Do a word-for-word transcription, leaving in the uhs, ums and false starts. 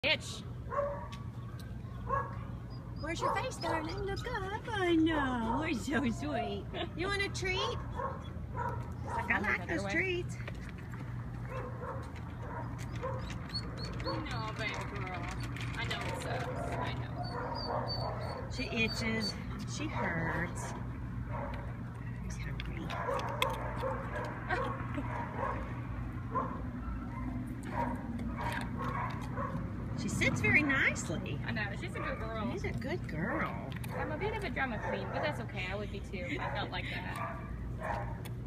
Itch. Where's your face, darling? Look up. I know. You're so sweet. You want a treat? Like, I like those treats. No, baby girl. I know it sucks. I know. She itches. She hurts. She's hungry. She sits very nicely. I know. She's a good girl. She's a good girl. I'm a bit of a drama queen, but that's okay. I would be too. I felt like that.